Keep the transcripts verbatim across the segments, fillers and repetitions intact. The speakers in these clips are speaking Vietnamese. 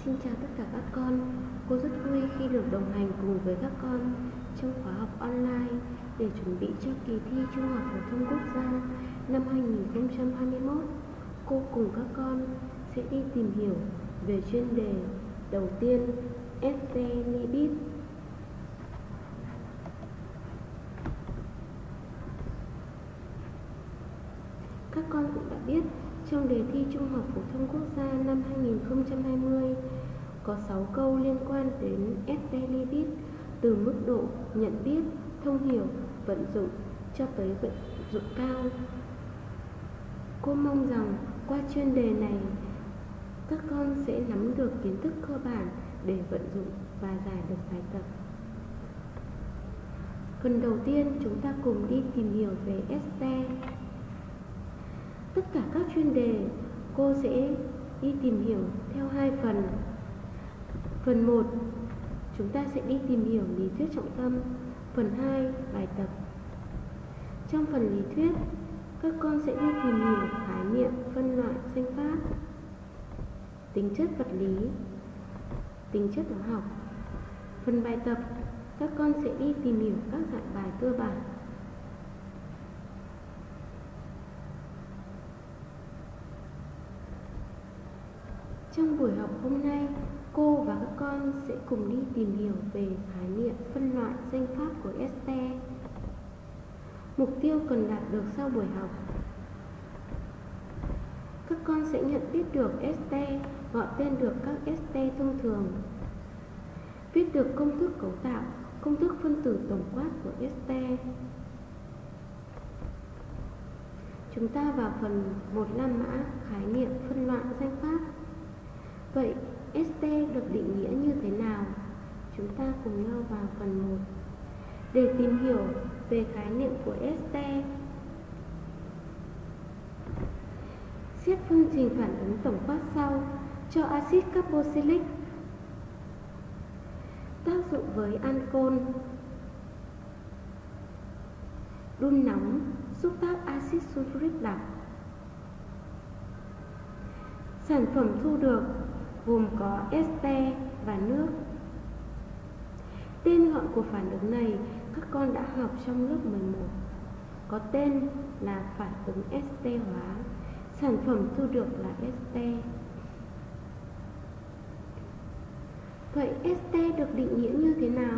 Xin chào tất cả các con. Cô rất vui khi được đồng hành cùng với các con trong khóa học online để chuẩn bị cho kỳ thi Trung học phổ thông quốc gia năm hai nghìn không trăm hai mươi mốt. Cô cùng các con sẽ đi tìm hiểu về chuyên đề đầu tiên, ét tê lipid. Các con cũng đã biết, trong đề thi Trung học phổ thông quốc gia năm hai nghìn không trăm hai mươi có sáu câu liên quan đến ét tê lipid, từ mức độ nhận biết, thông hiểu, vận dụng cho tới vận dụng cao. Cô mong rằng qua chuyên đề này, các con sẽ nắm được kiến thức cơ bản để vận dụng và giải được bài tập. Phần đầu tiên, chúng ta cùng đi tìm hiểu về ét tê. Tất cả các chuyên đề cô sẽ đi tìm hiểu theo hai phần. Phần một, chúng ta sẽ đi tìm hiểu lý thuyết trọng tâm. Phần hai, bài tập. Trong phần lý thuyết, các con sẽ đi tìm hiểu khái niệm, phân loại, danh pháp, tính chất vật lý, tính chất hóa học. Phần bài tập, các con sẽ đi tìm hiểu các dạng bài cơ bản. Trong buổi học hôm nay, cô và các con sẽ cùng đi tìm hiểu về khái niệm, phân loại, danh pháp của ét tê. Mục tiêu cần đạt được sau buổi học: các con sẽ nhận biết được ét tê, gọi tên được các ét tê thông thường, viết được công thức cấu tạo, công thức phân tử tổng quát của ét tê. Chúng ta vào phần một La Mã, khái niệm, phân loại, danh pháp. Vậy ét tê được định nghĩa như thế nào? Chúng ta cùng nhau vào phần một để tìm hiểu về khái niệm của ét tê. Xét phương trình phản ứng tổng quát sau cho axit carboxylic tác dụng với ancol, đun nóng xúc tác axit sulfuric đặc. Sản phẩm thu được gồm có ét tê và nước. Tên gọi của phản ứng này các con đã học trong lớp mười một, có tên là phản ứng ét tê hóa. Sản phẩm thu được là ét tê. Vậy ét tê được định nghĩa như thế nào?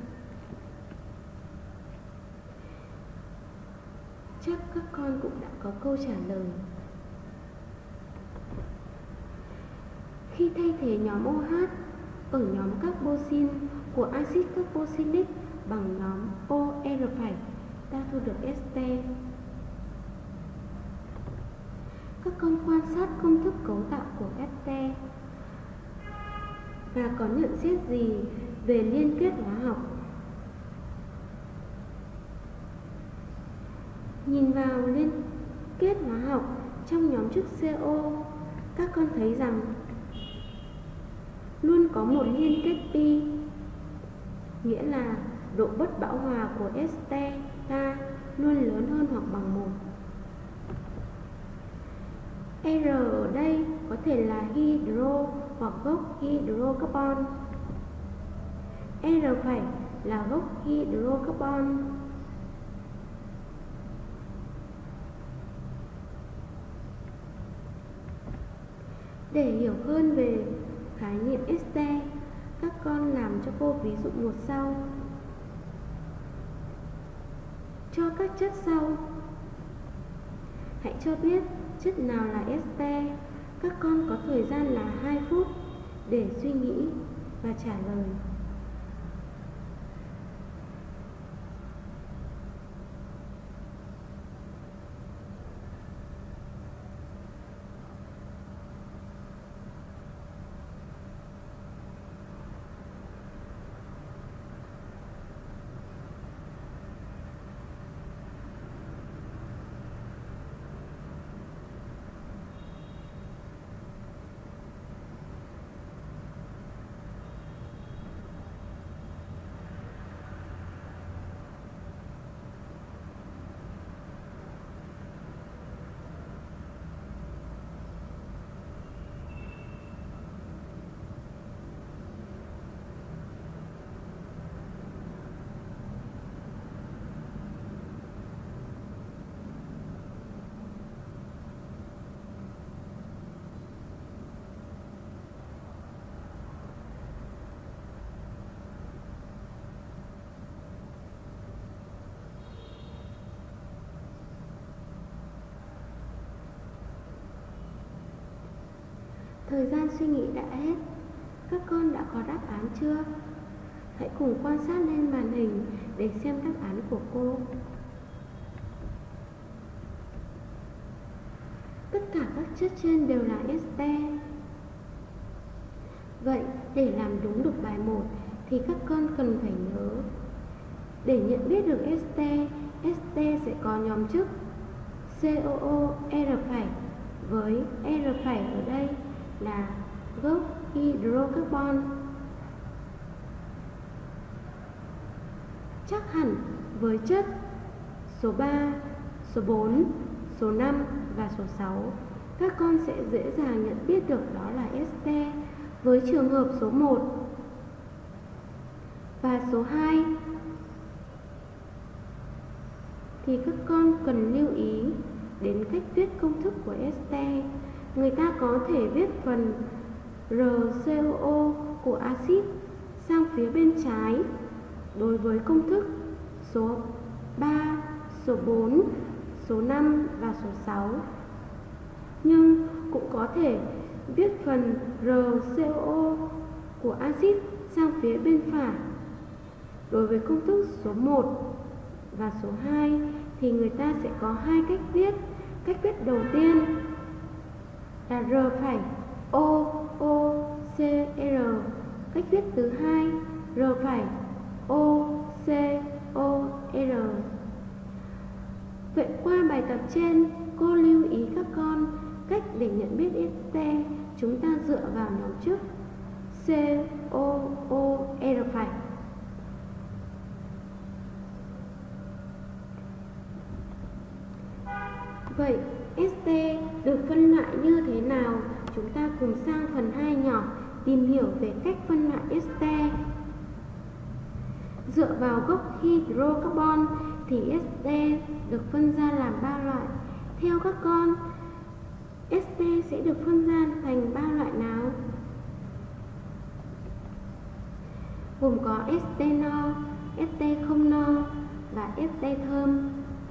Chắc các con cũng đã có câu trả lời. Khi thay thế nhóm ô hát ở nhóm carboxyl của axit carboxylic bằng nhóm o rờ phẩy, ta thu được ét tê. Các con quan sát công thức cấu tạo của ét tê và có nhận xét gì về liên kết hóa học? Nhìn vào liên kết hóa học trong nhóm chất xê ô, các con thấy rằng luôn có một liên kết pi, nghĩa là độ bất bão hòa của ét tê ta luôn lớn hơn hoặc bằng một. R ở đây có thể là hydro hoặc gốc hydrocarbon. R phẩy là gốc hydrocarbon. Để hiểu hơn về khái niệm ét tê, các con làm cho cô ví dụ một sau. Cho các chất sau, hãy cho biết chất nào là ét tê. Các con có thời gian là hai phút để suy nghĩ và trả lời. Thời gian suy nghĩ đã hết. Các con đã có đáp án chưa? Hãy cùng quan sát lên màn hình để xem đáp án của cô. Tất cả các chất trên đều là ester. Vậy, để làm đúng được bài một thì các con cần phải nhớ. Để nhận biết được ester, ester sẽ có nhóm chức COO R' với R' ở đây là gốc hydrocarbon. Chắc hẳn với chất số ba, số bốn, số năm và số sáu, các con sẽ dễ dàng nhận biết được đó là ester. Với trường hợp số một và số hai thì các con cần lưu ý đến cách viết công thức của ester. Người ta có thể viết phần RCOO của axit sang phía bên trái đối với công thức số ba, số bốn, số năm và số sáu. Nhưng cũng có thể viết phần RCOO của axit sang phía bên phải đối với công thức số một và số hai thì người ta sẽ có hai cách viết. Cách viết đầu tiên là R' O O C R. Cách viết thứ hai R' O C O R. Vậy qua bài tập trên, cô lưu ý các con cách để nhận biết ester. Chúng ta dựa vào nhóm chức C O O R'. Vậy ester được phân loại như thế nào? Chúng ta cùng sang phần hai nhỏ tìm hiểu về cách phân loại ester. Dựa vào gốc hydrocarbon thì ester được phân ra làm ba loại. Theo các con, ester sẽ được phân ra thành ba loại nào? Gồm có ester no, ester không no và ester thơm.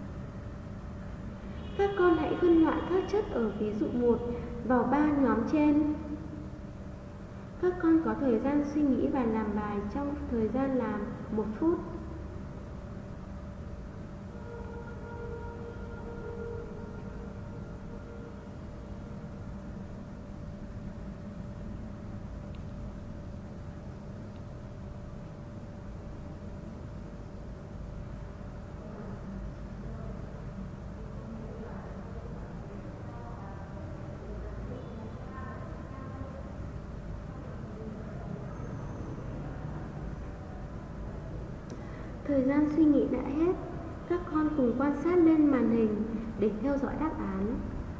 Các con hãy phân loại các chất ở ví dụ một vào ba nhóm trên. Các con có thời gian suy nghĩ và làm bài trong thời gian làm một phút. Thời gian suy nghĩ đã hết. Các con cùng quan sát lên màn hình để theo dõi đáp án.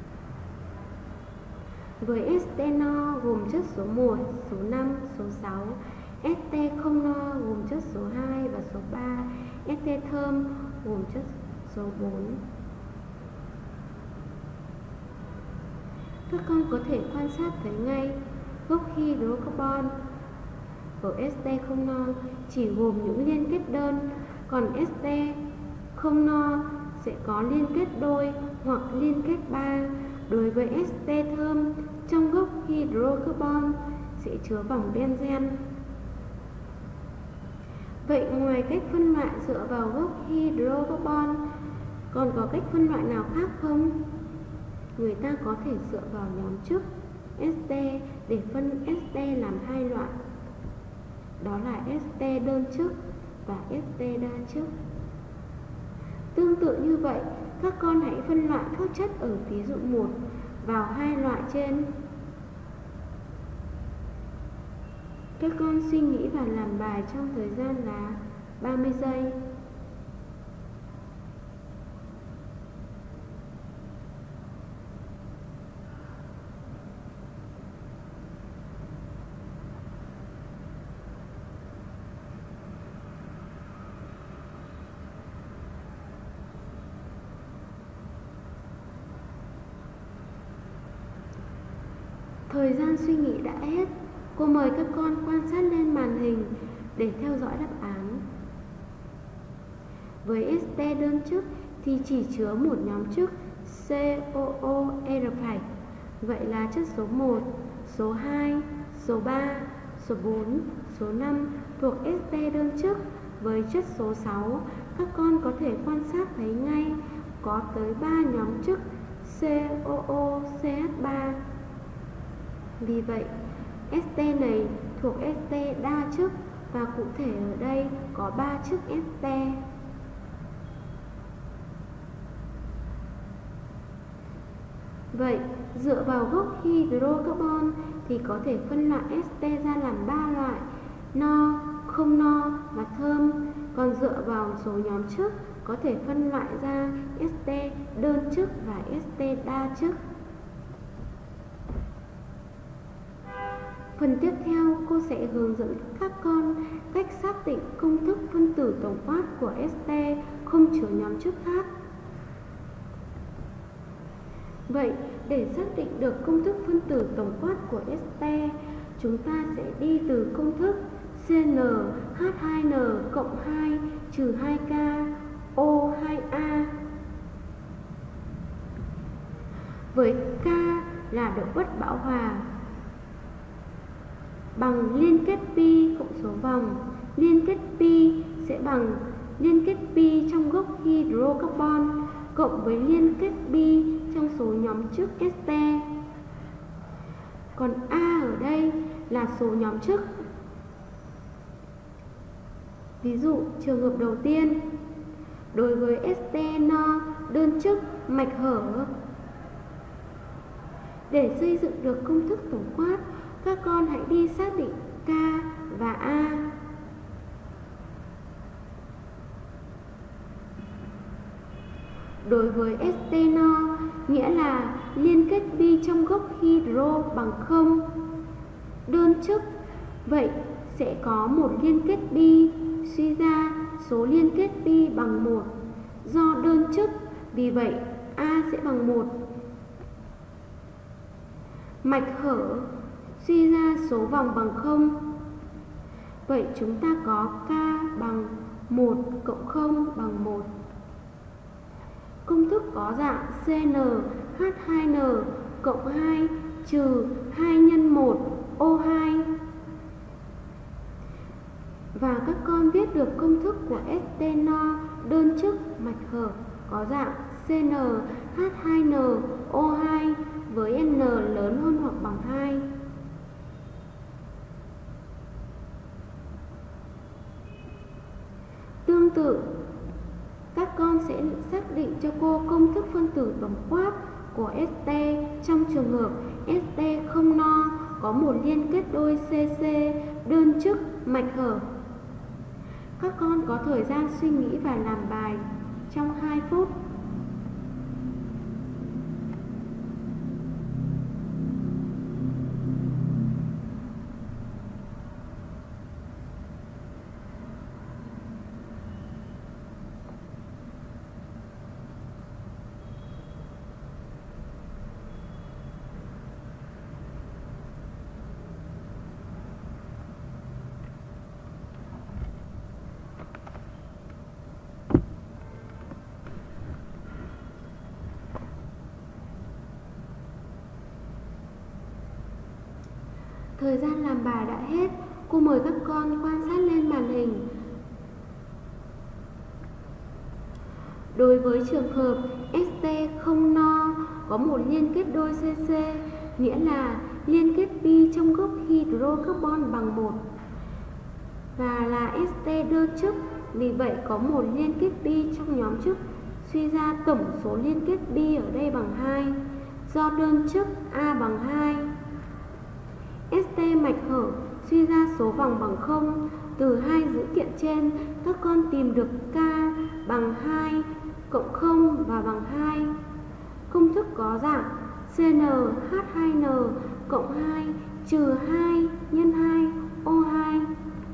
Với ester no gồm chất số một, số năm, số sáu, ester không no gồm chất số hai và số ba, ester thơm gồm chất số bốn. Các con có thể quan sát thấy ngay gốc hydrocarbon ở ester không no chỉ gồm những liên kết đơn, còn ester không no sẽ có liên kết đôi hoặc liên kết ba. Đối với ester thơm, trong gốc hydrocarbon sẽ chứa vòng benzen. Vậy ngoài cách phân loại dựa vào gốc hydrocarbon, còn có cách phân loại nào khác không? Người ta có thể dựa vào nhóm chức ester để phân ester làm hai loại. Đó là ester đơn chức và ester đa chức. Tương tự như vậy, các con hãy phân loại các chất ở ví dụ một vào hai loại trên. Các con suy nghĩ và làm bài trong thời gian là ba mươi giây. Thời gian suy nghĩ đã hết. Cô mời các con quan sát lên màn hình để theo dõi đáp án. Với ester đơn chức thì chỉ chứa một nhóm chức C O O R'. Vậy là chất số một, số hai, số ba, số bốn, số năm thuộc st đơn chức. Với chất số sáu, các con có thể quan sát thấy ngay có tới ba nhóm chức xê o o xê hát ba. Vì vậy, st này thuộc st đa chức và cụ thể ở đây có ba chức st. Vậy, dựa vào gốc hydrocarbon thì có thể phân loại st ra làm ba loại: no, không no và thơm. Còn dựa vào số nhóm chức có thể phân loại ra st đơn chức và st đa chức. Phần tiếp theo, cô sẽ hướng dẫn các con cách xác định công thức phân tử tổng quát của st không chứa nhóm chức khác. Vậy, để xác định được công thức phân tử tổng quát của st, chúng ta sẽ đi từ công thức xê en hát hai en cộng hai trừ hai k O hai A. Với K là độ bất bão hòa bằng liên kết pi cộng số vòng. Liên kết pi sẽ bằng liên kết pi trong gốc hydrocarbon cộng với liên kết pi trong số nhóm chức st. Còn A ở đây là số nhóm chức. Ví dụ trường hợp đầu tiên, đối với st no đơn chức mạch hở. Để xây dựng được công thức tổng quát, các con hãy đi xác định K và A. Đối với st no nghĩa là liên kết pi trong gốc hydro bằng không, đơn chức. Vậy sẽ có một liên kết pi, suy ra số liên kết pi bằng một. Do đơn chức, vì vậy A sẽ bằng một. Mạch hở, suy ra số vòng bằng không. Vậy chúng ta có K bằng một cộng không bằng một. Công thức có dạng xê en hát hai en cộng hai trừ hai nhân một O hai. Và các con viết được công thức của st no đơn chức mạch hở có dạng xê en hát hai en O hai với n lớn hơn hoặc bằng hai. Tương tự, các con sẽ xác định cho cô công thức phân tử tổng quát của st trong trường hợp st không no có một liên kết đôi cc đơn chức mạch hở. Các con có thời gian suy nghĩ và làm bài trong hai phút. Thời gian làm bài đã hết. Cô mời các con quan sát lên màn hình. Đối với trường hợp st không no có một liên kết đôi cc, nghĩa là liên kết pi trong gốc hydrocarbon bằng một và là st đơn chức, vì vậy có một liên kết pi trong nhóm chức, suy ra tổng số liên kết pi ở đây bằng hai. Do đơn chức A bằng hai, st mạch hở, suy ra số vòng bằng không. Từ hai dữ kiện trên, các con tìm được K bằng hai cộng không và bằng hai. Công thức có dạng xê en hát hai en cộng hai trừ hai nhân hai O hai.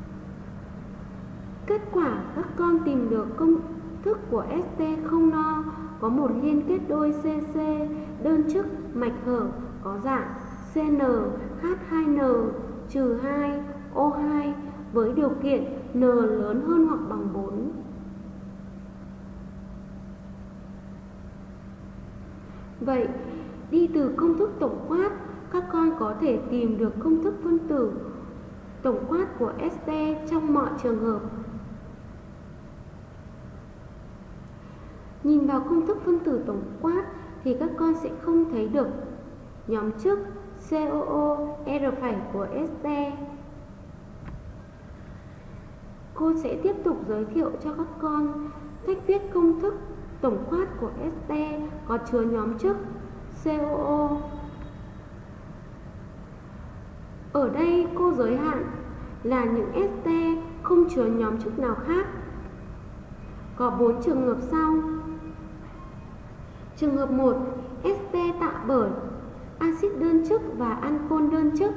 Kết quả các con tìm được công thức của st không no có một liên kết đôi cc đơn chức mạch hở có dạng xê en hát hai en trừ hai O hai với điều kiện n lớn hơn hoặc bằng bốn. Vậy, đi từ công thức tổng quát, các con có thể tìm được công thức phân tử tổng quát của este trong mọi trường hợp. Nhìn vào công thức phân tử tổng quát thì các con sẽ không thấy được nhóm chức xê o ô R phẩy của este. Cô sẽ tiếp tục giới thiệu cho các con cách viết công thức tổng quát của este có chứa nhóm chức xê o ô. Ở đây cô giới hạn là những este không chứa nhóm chức nào khác. Có bốn trường hợp sau. Trường hợp một, este tạo bởi axit đơn chức và ancol đơn chức.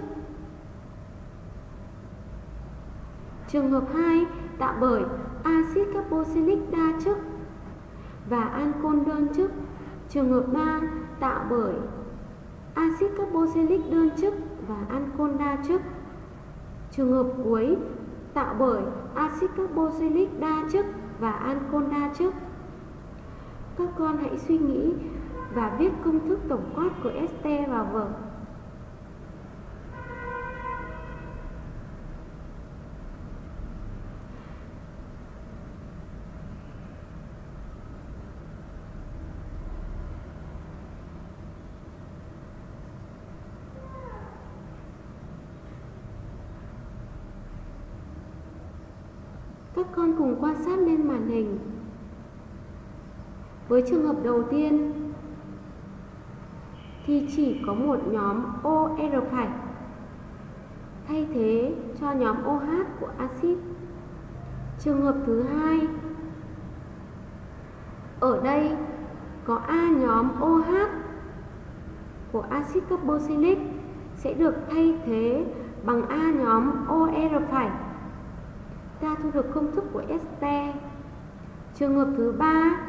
Trường hợp hai, tạo bởi axit carboxylic đa chức và ancol đơn chức. Trường hợp ba, tạo bởi axit carboxylic đơn chức và ancol đa chức. Trường hợp cuối, tạo bởi axit carboxylic đa chức và ancol đa chức. Các con hãy suy nghĩ và viết công thức tổng quát của este vào vở. Các con cùng quan sát lên màn hình. Với trường hợp đầu tiên thì chỉ có một nhóm O R phẩy thay thế cho nhóm OH của axit. Trường hợp thứ hai, ở đây có A nhóm OH của axit carboxylic sẽ được thay thế bằng A nhóm O R phẩy. Ta thu được công thức của este. Trường hợp thứ ba,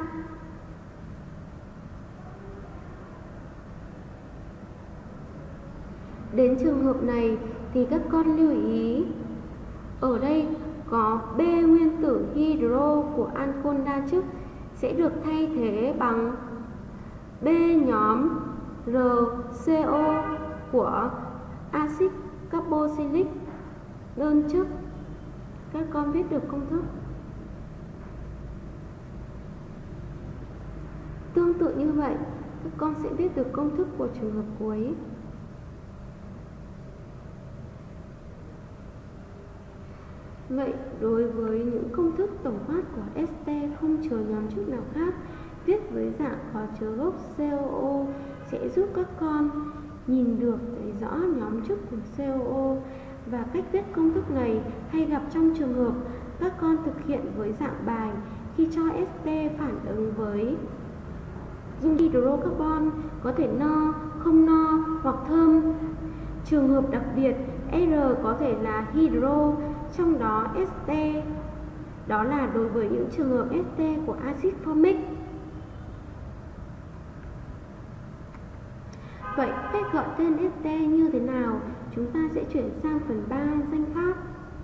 đến trường hợp này thì các con lưu ý, ở đây có B nguyên tử hydro của ancol đa chức sẽ được thay thế bằng B nhóm R C O của axit carboxylic đơn chức. Các con viết được công thức. Tương tự như vậy, các con sẽ viết được công thức của trường hợp cuối. Vậy, đối với những công thức tổng quát của este không chứa nhóm chức nào khác, viết với dạng có chứa gốc xê o ô sẽ giúp các con nhìn được thấy rõ nhóm chức của xê o ô. Và cách viết công thức này hay gặp trong trường hợp các con thực hiện với dạng bài khi cho este phản ứng với dung hydrocarbon có thể no, không no hoặc thơm. Trường hợp đặc biệt R có thể là hydro, trong đó este đó là đối với những trường hợp este của axit formic. Vậy cách gọi tên este như thế nào? Chúng ta sẽ chuyển sang phần ba, danh pháp.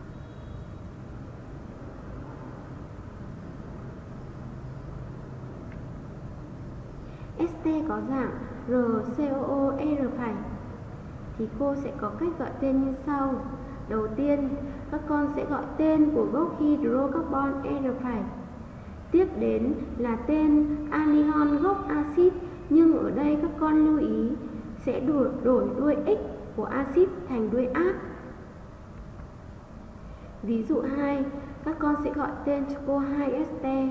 Este có dạng R C O O R phẩy thì cô sẽ có cách gọi tên như sau. Đầu tiên, các con sẽ gọi tên của gốc hydrocarbon R phẩy. Tiếp đến là tên anion gốc axit, nhưng ở đây các con lưu ý sẽ đổi, đổi đuôi X của axit thành đuôi ác. Ví dụ hai, các con sẽ gọi tên cho cô hai este.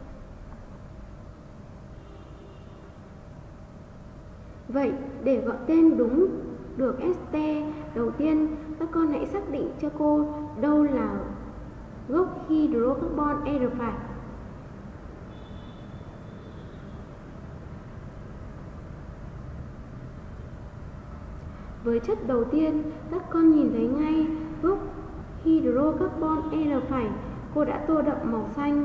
Vậy, để gọi tên đúng được este, đầu tiên các con hãy xác định cho cô đâu là gốc hydrocarbon R phẩy. Với chất đầu tiên, các con nhìn thấy ngay gốc hydrocarbon R phẩy, cô đã tô đậm màu xanh.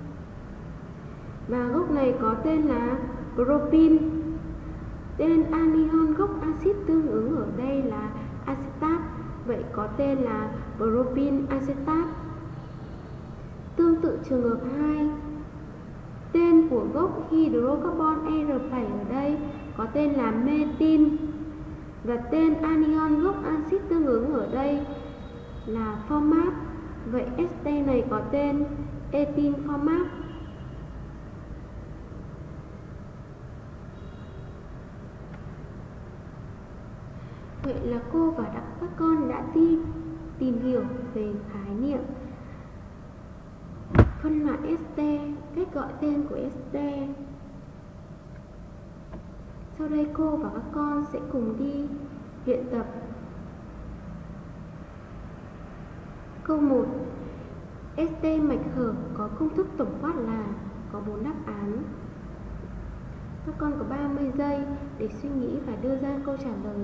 Và gốc này có tên là propin. Tên anion gốc axit tương ứng ở đây là acetat, vậy có tên là propin acetat. Tương tự trường hợp hai, tên của gốc hydrocarbon R phẩy ở đây có tên là methyl. Và tên anion gốc axit tương ứng ở đây là format. Vậy ester này có tên ethyl format. Vậy là cô và các con đã đi tìm hiểu về khái niệm phân loại ester, cách gọi tên của ester. Sau đây cô và các con sẽ cùng đi luyện tập. Câu một. Ester mạch hở có công thức tổng quát là, có bốn đáp án. Các con có ba mươi giây để suy nghĩ và đưa ra câu trả lời.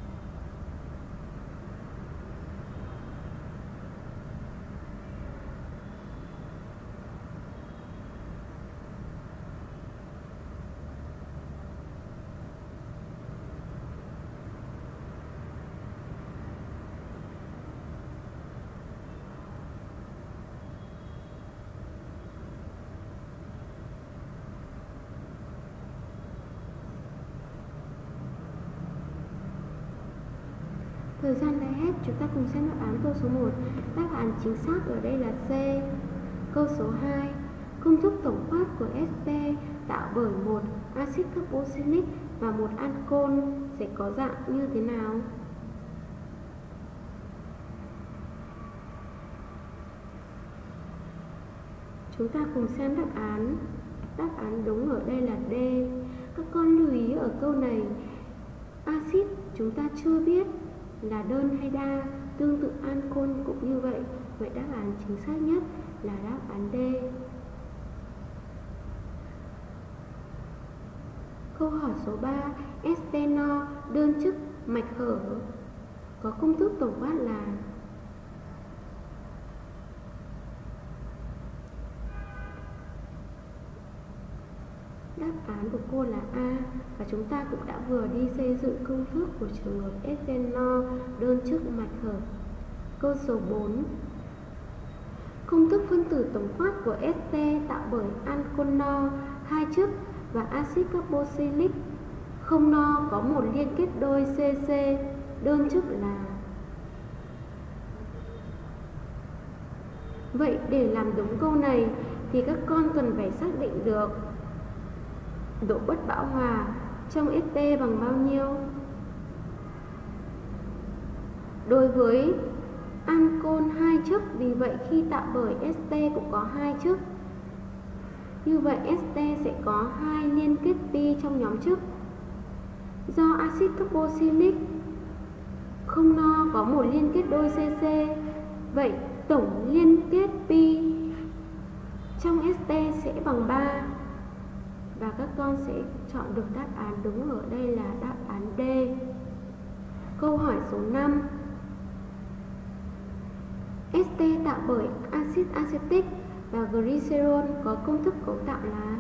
Thời gian đã hết, chúng ta cùng xem đáp án câu số một. Đáp án chính xác ở đây là C. Câu số hai. Công thức tổng quát của ester tạo bởi một axit carboxylic và một ancol sẽ có dạng như thế nào? Chúng ta cùng xem đáp án. Đáp án đúng ở đây là D. Các con lưu ý ở câu này, axit chúng ta chưa biết là đơn hay đa, tương tự ancol cũng như vậy. Vậy đáp án chính xác nhất là đáp án D. Câu hỏi số ba. Estenol đơn chức mạch hở có công thức tổng quát là, đáp án của cô là A. Và chúng ta cũng đã vừa đi xây dựng công thức của trường hợp estenol đơn chức mạch hở. Câu số bốn. Công thức phân tử tổng quát của ester tạo bởi anconol hai chức và axit carboxylic không no có một liên kết đôi xê xê đơn chức là. Vậy để làm đúng câu này thì các con cần phải xác định được độ bất bão hòa trong ester bằng bao nhiêu. Đối với ancol hai chức, vì vậy khi tạo bởi ester cũng có hai chức. Như vậy ester sẽ có hai liên kết pi trong nhóm chức. Do axit carboxylic không no có một liên kết đôi xê xê, vậy tổng liên kết pi trong ester sẽ bằng ba. Và các con sẽ chọn được đáp án đúng ở đây là đáp án D. Câu hỏi số năm. Ester tạo bởi axit acetic và glycerol có công thức cấu tạo là.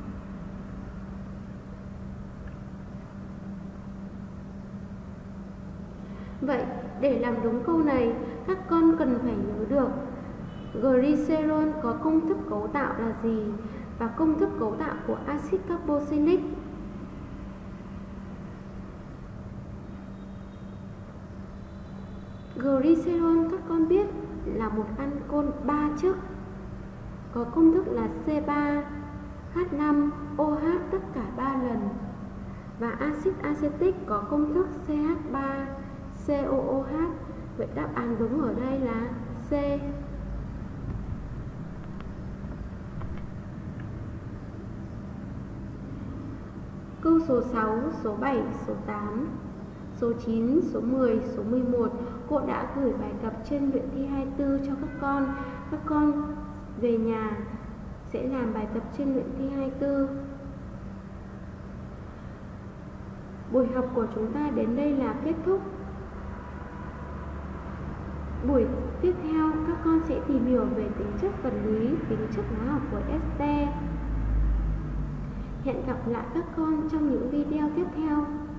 Vậy để làm đúng câu này, các con cần phải nhớ được glycerol có công thức cấu tạo là gì và công thức cấu tạo của axit carboxylic. Glycerol các con biết là một ancol ba chức, có công thức là C ba H năm O H tất cả ba lần, và axit acetic có công thức C H ba C O O H. Vậy đáp án đúng ở đây là C. Câu số sáu, số bảy, số tám, số chín, số mười, số mười một cô đã gửi bài tập trên luyện thi hai mươi tư cho các con. Các con về nhà sẽ làm bài tập trên luyện thi hai mươi tư. Buổi học của chúng ta đến đây là kết thúc. Buổi tiếp theo các con sẽ tìm hiểu về tính chất vật lý, tính chất hóa học của ester. Hẹn gặp lại các con trong những video tiếp theo.